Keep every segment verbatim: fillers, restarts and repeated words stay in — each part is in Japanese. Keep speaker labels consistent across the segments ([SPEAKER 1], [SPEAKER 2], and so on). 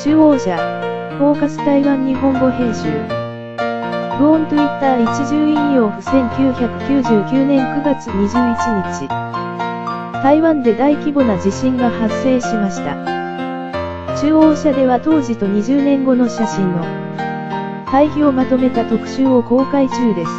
[SPEAKER 1] 中央社、フォーカス台湾日本語編集。不音 Twitter 一重引用符せんきゅうひゃくきゅうじゅうきゅうねんくがつにじゅういちにち。台湾で大規模な地震が発生しました。中央社では当時とにじゅうねんごの写真の対比をまとめた特集を公開中です。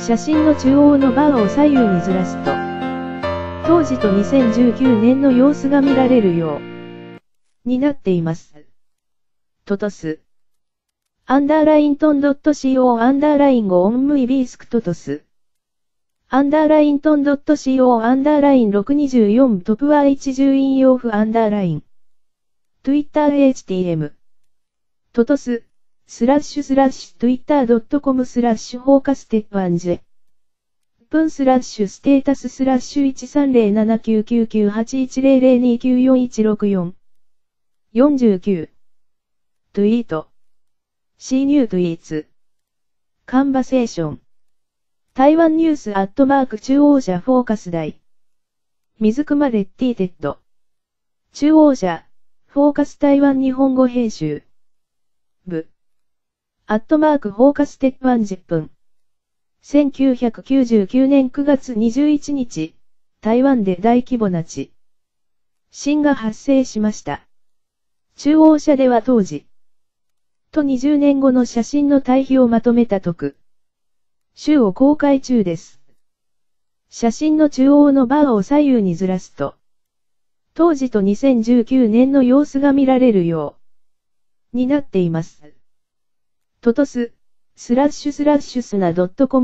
[SPEAKER 1] 写真の中央のバーを左右にずらすと、当時とにせんじゅうきゅうねんの様子が見られるようになっています。トトス。アンダーライントン .co アンダーラインごオンムイビースクトトス。アンダーライントン .co アンダーラインろくにじゅうよんトプは一重引用符アンダーライン。TwitterHTM。トトス、スラッシュスラッシュ twitter.com スラッシュフォーカステッパンジェ。分スラッシュステータススラッシュいちさんゼロななきゅうきゅうきゅうはちいちゼロゼロにきゅうよんいちろくよん。よんじゅうきゅう。ツイート。See New Tweets。カンバセーション。台湾ニュースアットマーク中央社フォーカス台。水熊レッティテッド。中央社、フォーカス台湾日本語編集。部。アットマークフォーカス鉄板じゅっぷん。せんきゅうひゃくきゅうじゅうきゅうねんくがつにじゅういちにち、台湾で大規模な地震が発生しました。中央社では当時とにじゅうねんごの写真の対比をまとめた特集を公開中です。写真の中央のバーを左右にずらすと、当時とにせんじゅうきゅうねんの様子が見られるようになっています。トトス、スラッシュスラッシュスナ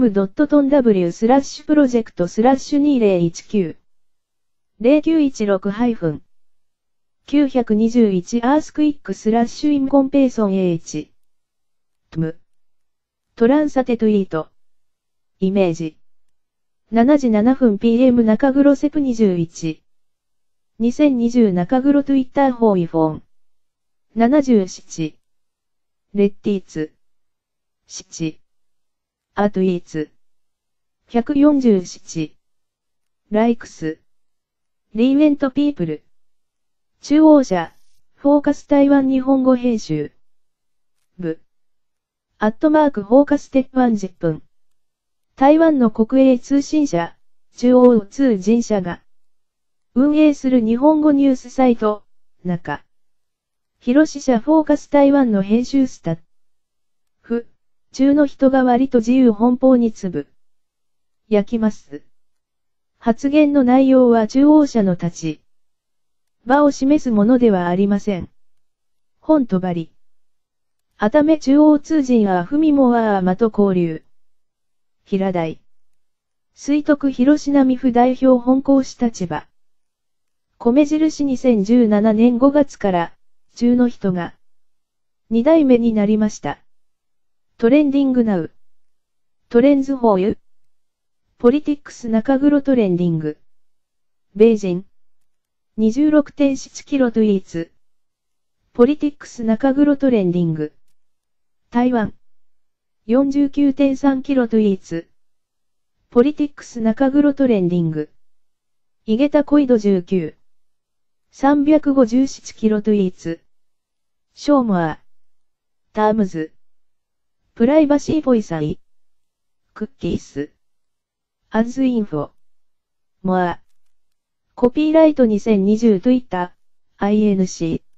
[SPEAKER 1] .com.tw スラッシュプロジェクトスラッシュにせんじゅうきゅう。ゼロきゅういちろく きゅうにいちアースクイックスラッシュインコンペイソン H。トム。トランサテトイート。イメージ。しちじななふん ピーエム 中黒セプにじゅういち。にせんにじゅう中黒 Twitter ホーイフォン。ななじゅうなな。レッティーツ。なな。アトゥイーツ。ひゃくよんじゅうなな。ライクス。リーメントピープル。中央社、フォーカス台湾日本語編集。部。アットマークフォーカス鉄板じゅっぷん。台湾の国営通信社、中央通信社が運営する日本語ニュースサイト、中。広志社フォーカス台湾の編集スタッフ、中の人が割と自由奔放につぶやきます。発言の内容は中央社の立ち場を示すものではありません。本とばり。あため中央通信はふみもはあまと交流。平台。水徳広志並府代表本講師立場。米印にせんじゅうななねんごがつから、中の人が、二代目になりました。トレンディングナウ。トレンズホーユ。ポリティックス中黒トレンディング。米人。にじゅうろくてんななキロトゥイーツ。ポリティックス中黒トレンディング。台湾。よんじゅうきゅうてんさんキロトゥイーツ。ポリティックス中黒トレンディング。井桁小井戸じゅうきゅう。さんびゃくごじゅうななキロトゥイーツ。ショーモア。タームズ。プライバシーポイサイ。クッキース。アズインフォ。モア。コピーライトにせんにじゅう Twitter、アイエヌシー。